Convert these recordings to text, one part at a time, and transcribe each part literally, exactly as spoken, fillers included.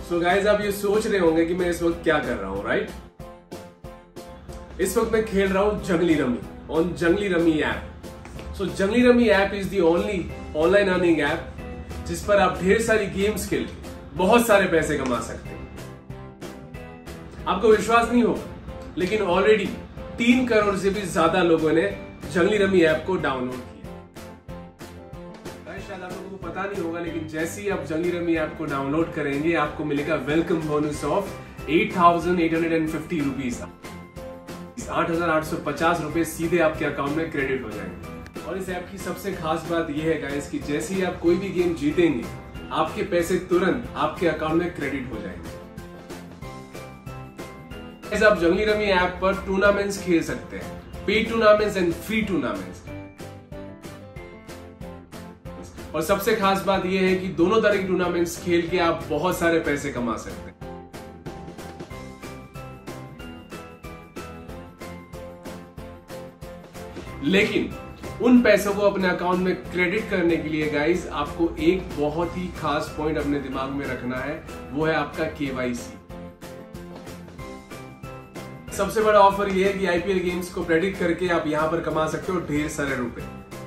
So guys, आप ये सोच रहे होंगे कि मैं इस वक्त क्या कर रहा हूँ, राइट? इस वक्त मैं खेल रहा हूँ Junglee Rummy on Junglee Rummy app. So Junglee Rummy app is the only online earning app जिस पर आप ढेर सारी गेम्स खेल के बहुत सारे पैसे कमा सकते हैं। आपको विश्वास नहीं होगा, लेकिन ऑलरेडी तीन करोड़ से भी ज्यादा लोगों ने जंगली रमी ऐप को डाउनलोड किया। शायद आप लोगों को पता नहीं होगा, लेकिन जैसे ही आप जंगली रमी ऐप को डाउनलोड करेंगे आपको मिलेगा welcome bonus of eight thousand eight hundred and fifty rupees. आठ हजार आठ सौ पचास रुपए सीधे आपके अकाउंट में क्रेडिट हो जाएंगे। और इस ऐप की सबसे खास बात यह है गाइस कि जैसे ही आप कोई भी गेम जीतेंगे आपके पैसे तुरंत आपके अकाउंट में क्रेडिट हो जाएंगे। आप जंगली रमी ऐप पर टूर्नामेंट्स खेल सकते हैं, paid tournaments and free tournaments. और सबसे खास बात यह है कि दोनों तरह के टूर्नामेंट्स खेल के आप बहुत सारे पैसे कमा सकते हैं। लेकिन उन पैसों को अपने अकाउंट में क्रेडिट करने के लिए गाइस आपको एक बहुत ही खास पॉइंट अपने दिमाग में रखना है, वो है आपका केवाईसी। सबसे बड़ा ऑफर ये है कि आईपीएल गेम्स को प्रेडिक्ट करके आप यहां पर कमा सकते हो ढेर सारे रुपए।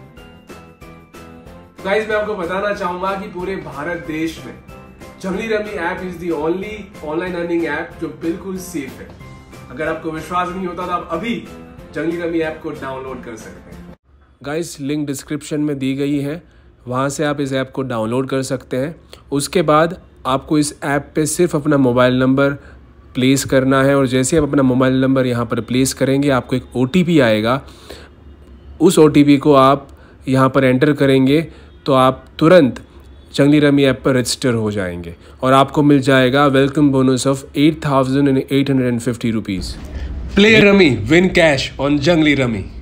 गाइस, मैं आपको बताना चाहूंगा कि पूरे भारत देश में Junglee Rummy app is the only online earning app जो बिल्कुल सेफ है। अगर आपको विश्वास नहीं होता तो आप अभी जंगली रमी ऐप को डाउनलोड कर सकते हैं। गाइस, लिंक डिस्क्रिप्शन में दी गई है, वहां से आप इस ऐप को डाउनलोड कर सकते हैं। उसके बाद आपको इस ऐप पे सिर्फ अपना मोबाइल नंबर प्लेस करना है और जैसे आप अपना मोबाइल नंबर यहाँ पर प्लेस करेंगे आपको एक ओटीपी आएगा। उस ओटीपी को आप यहाँ पर एंटर करेंगे तो आप तुरंत जंगली रमी ऐप पर रजिस्टर हो जाएंगे और आपको मिल जाएगा welcome bonus of eight thousand eight hundred and fifty rupees. Play rummy, win cash on Junglee rummy.